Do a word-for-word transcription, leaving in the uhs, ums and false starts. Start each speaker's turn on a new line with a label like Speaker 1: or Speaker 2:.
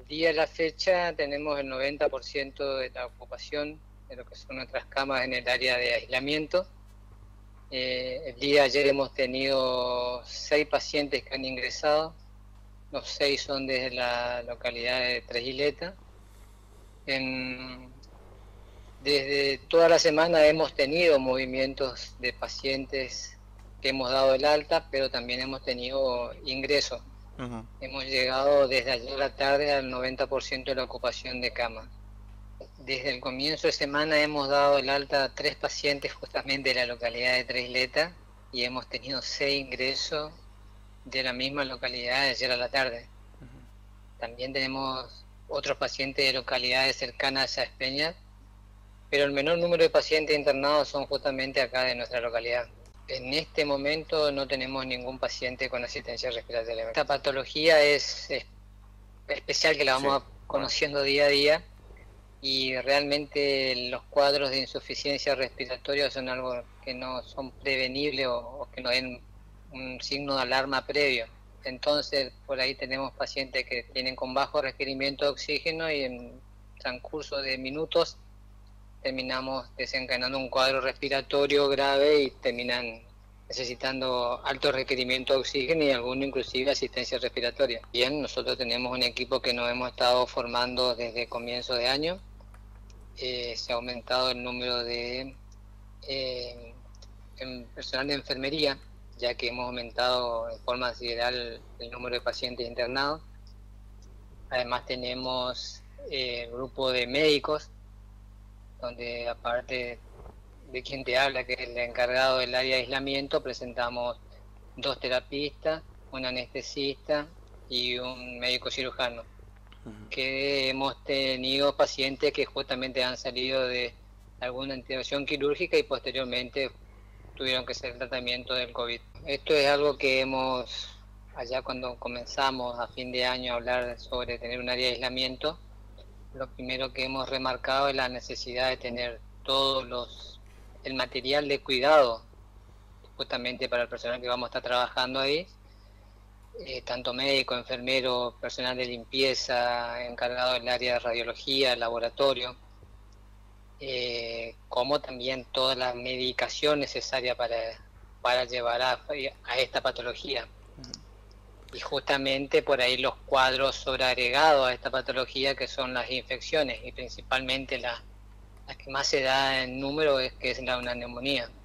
Speaker 1: día de la fecha tenemos el noventa por ciento de la ocupación de lo que son nuestras camas en el área de aislamiento. Eh, el día de ayer hemos tenido seis pacientes que han ingresado, los seis son desde la localidad de Tres Iletas. En, desde toda la semana hemos tenido movimientos de pacientes que hemos dado el alta, pero también hemos tenido ingresos. Uh-huh. Hemos llegado desde ayer a la tarde al noventa por ciento de la ocupación de cama. Desde el comienzo de semana hemos dado el alta a tres pacientes justamente de la localidad de Tres Iletas y hemos tenido seis ingresos de la misma localidad de ayer a la tarde. Uh-huh. También tenemos otros pacientes de localidades cercanas a Sáenz Peña, pero el menor número de pacientes internados son justamente acá de nuestra localidad. En este momento no tenemos ningún paciente con asistencia respiratoria. Esta patología es, es especial, que la vamos sí, conociendo bueno. día a día, y realmente los cuadros de insuficiencia respiratoria son algo que no son prevenibles o, o que no den un signo de alarma previo. Entonces por ahí tenemos pacientes que tienen con bajo requerimiento de oxígeno y en transcurso de minutos terminamos desencadenando un cuadro respiratorio grave y terminan necesitando alto requerimiento de oxígeno y alguno inclusive asistencia respiratoria. Bien, nosotros tenemos un equipo que nos hemos estado formando desde comienzo de año. Eh, se ha aumentado el número de eh, en personal de enfermería, ya que hemos aumentado en forma sideral el número de pacientes internados. Además tenemos el eh, grupo de médicos, donde aparte de quien te habla, que es el encargado del área de aislamiento, presentamos dos terapistas, un anestesista y un médico cirujano. Uh-huh. Que hemos tenido pacientes que justamente han salido de alguna intervención quirúrgica y posteriormente tuvieron que hacer el tratamiento del COVID. Esto es algo que hemos, allá cuando comenzamos a fin de año a hablar sobre tener un área de aislamiento, lo primero que hemos remarcado es la necesidad de tener todos los el material de cuidado justamente para el personal que vamos a estar trabajando ahí, eh, tanto médico, enfermero, personal de limpieza, encargado del área de radiología, laboratorio, eh, como también toda la medicación necesaria para, para llevar a, a esta patología. Y justamente por ahí los cuadros sobreagregados a esta patología, que son las infecciones, y principalmente la, la que más se da en número es que es la una neumonía.